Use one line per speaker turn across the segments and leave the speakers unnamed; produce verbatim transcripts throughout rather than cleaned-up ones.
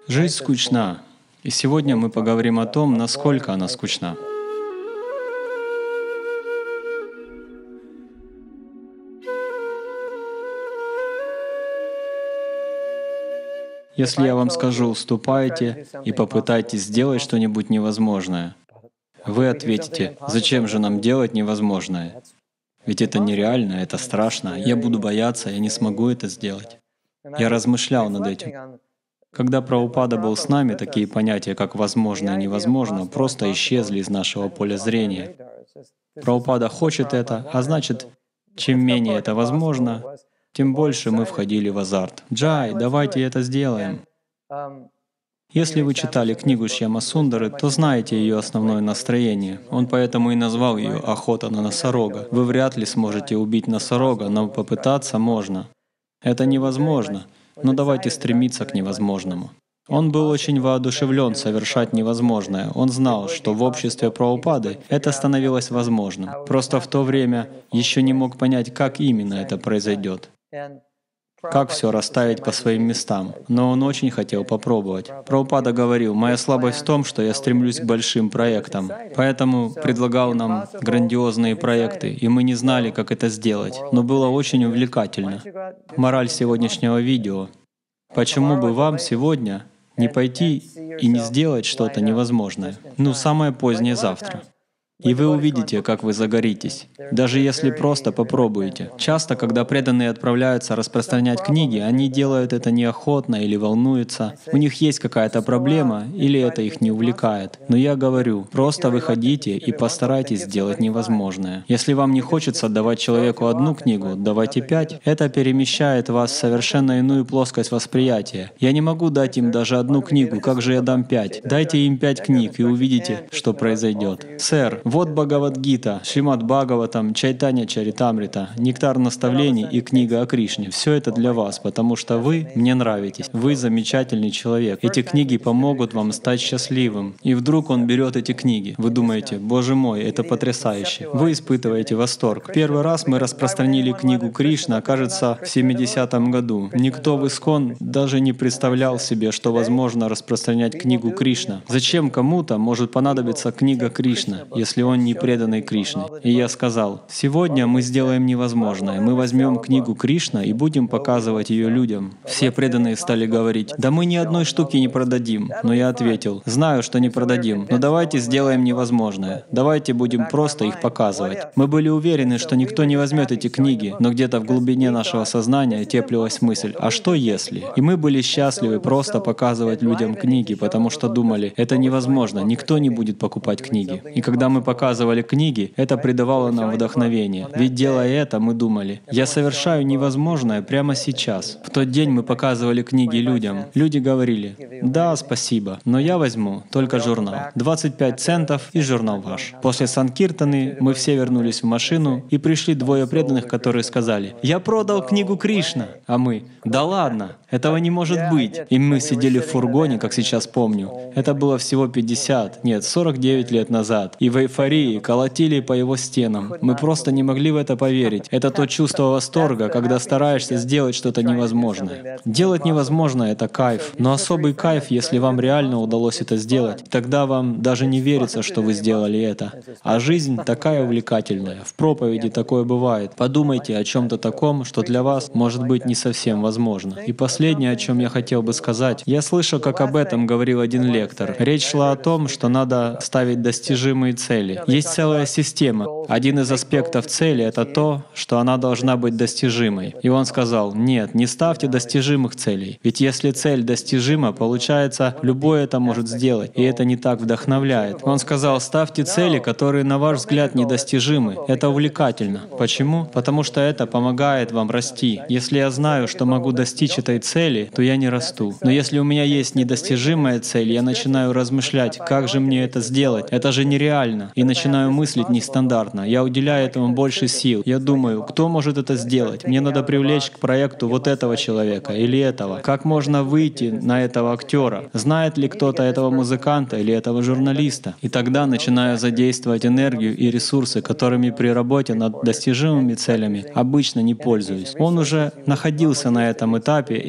Жизнь скучна, и сегодня мы поговорим о том, насколько она скучна. Если я вам скажу «ступайте и попытайтесь сделать что-нибудь невозможное», вы ответите: «Зачем же нам делать невозможное? Ведь это нереально, это страшно, я буду бояться, я не смогу это сделать». Я размышлял над этим. Когда Прабхупада был с нами, такие понятия, как «возможно» и «невозможно», просто исчезли из нашего поля зрения. Прабхупада хочет это, а значит, чем менее это возможно, тем больше мы входили в азарт. «Джай, давайте это сделаем». Если вы читали книгу Шьяма Сундары, то знаете ее основное настроение. Он поэтому и назвал ее «Охота на носорога». Вы вряд ли сможете убить носорога, но попытаться можно. Это невозможно, но давайте стремиться к невозможному. Он был очень воодушевлен совершать невозможное. Он знал, что в обществе Прабхупады это становилось возможным. Просто в то время еще не мог понять, как именно это произойдет. Как все расставить по своим местам. Но он очень хотел попробовать. Прабхупада говорил: «Моя слабость в том, что я стремлюсь к большим проектам». Поэтому предлагал нам грандиозные проекты, и мы не знали, как это сделать. Но было очень увлекательно. Мораль сегодняшнего видео: почему бы вам сегодня не пойти и не сделать что-то невозможное? Ну, самое позднее завтра. И вы увидите, как вы загоритесь, даже если просто попробуете. Часто, когда преданные отправляются распространять книги, они делают это неохотно или волнуются. У них есть какая-то проблема, или это их не увлекает. Но я говорю, просто выходите и постарайтесь сделать невозможное. Если вам не хочется давать человеку одну книгу, давайте пять. Это перемещает вас в совершенно иную плоскость восприятия. Я не могу дать им даже одну книгу, как же я дам пять? Дайте им пять книг и увидите, что произойдет. Сэр, вот Бхагавад-гита, Шримад Бхагаватам, Чайтанья Чаритамрита, Нектар наставлений и книга о Кришне. Все это для вас, потому что вы мне нравитесь. Вы замечательный человек. Эти книги помогут вам стать счастливым. И вдруг он берет эти книги. Вы думаете: «Боже мой, это потрясающе». Вы испытываете восторг. Первый раз мы распространили книгу Кришна, кажется, в семидесятом году. Никто в Искон даже не представлял себе, что возможно распространять книгу Кришна. Зачем кому-то может понадобиться книга Кришна, если он не преданный Кришне? И я сказал: сегодня мы сделаем невозможное. Мы возьмем книгу Кришна и будем показывать ее людям. Все преданные стали говорить: да мы ни одной штуки не продадим. Но я ответил: знаю, что не продадим, но давайте сделаем невозможное. Давайте будем просто их показывать. Мы были уверены, что никто не возьмет эти книги, но где-то в глубине нашего сознания теплилась мысль: а что если? И мы были счастливы просто показывать людям книги, потому что думали: это невозможно, никто не будет покупать книги. И когда мы показывали книги, это придавало нам вдохновение. Ведь делая это, мы думали: я совершаю невозможное прямо сейчас. В тот день мы показывали книги людям. Люди говорили: да, спасибо, но я возьму только журнал. двадцать пять центов и журнал ваш. После Санкиртаны мы все вернулись в машину, и пришли двое преданных, которые сказали: я продал книгу Кришна. А мы: да ладно, этого не может быть. И мы сидели в фургоне, как сейчас помню. Это было всего пятьдесят, нет, сорок девять лет назад. И в эйфории колотили по его стенам. Мы просто не могли в это поверить. Это то чувство восторга, когда стараешься сделать что-то невозможное. Делать невозможное — это кайф. Но особый кайф, если вам реально удалось это сделать. Тогда вам даже не верится, что вы сделали это. А жизнь такая увлекательная. В проповеди такое бывает. Подумайте о чем-то таком, что для вас может быть не совсем возможно. И последнее, о чем я хотел бы сказать. Я слышал, как об этом говорил один лектор. Речь шла о том, что надо ставить достижимые цели. Есть целая система. Один из аспектов цели — это то, что она должна быть достижимой. И он сказал: нет, не ставьте достижимых целей. Ведь если цель достижима, получается, любой это может сделать, и это не так вдохновляет. Он сказал: ставьте цели, которые, на ваш взгляд, недостижимы. Это увлекательно. Почему? Потому что это помогает вам расти. Если я знаю, что могу достичь этой цели, то я не расту. Но если у меня есть недостижимая цель, я начинаю размышлять, как же мне это сделать? Это же нереально. И начинаю мыслить нестандартно. Я уделяю этому больше сил. Я думаю: кто может это сделать? Мне надо привлечь к проекту вот этого человека или этого. Как можно выйти на этого актера? Знает ли кто-то этого музыканта или этого журналиста? И тогда начинаю задействовать энергию и ресурсы, которыми при работе над достижимыми целями обычно не пользуюсь. Он уже находился на этом этапе, и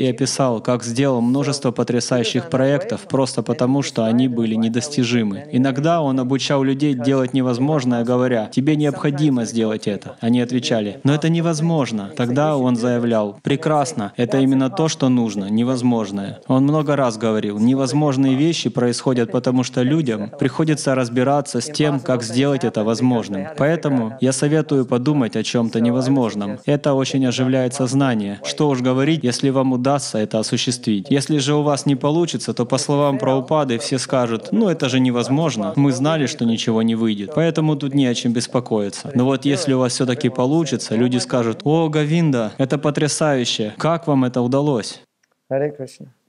я писал, как сделал множество потрясающих проектов просто потому, что они были недостижимы. Иногда он обучал людей делать невозможное, говоря: «Тебе необходимо сделать это». Они отвечали: «Но это невозможно». Тогда он заявлял: «Прекрасно, это именно то, что нужно, невозможное». Он много раз говорил: невозможные вещи происходят потому, что людям приходится разбираться с тем, как сделать это возможным. Поэтому я советую подумать о чем-то невозможном. Это очень оживляет сознание. Что уж говорить, если вам удастся это осуществить. Если же у вас не получится, то, по словам Прабхупады, все скажут: «Ну это же невозможно. Мы знали, что ничего не выйдет. Поэтому тут не о чем беспокоиться». Но вот если у вас все-таки получится, люди скажут: «О, Говинда, это потрясающе! Как вам это удалось?»
Hare Krishna.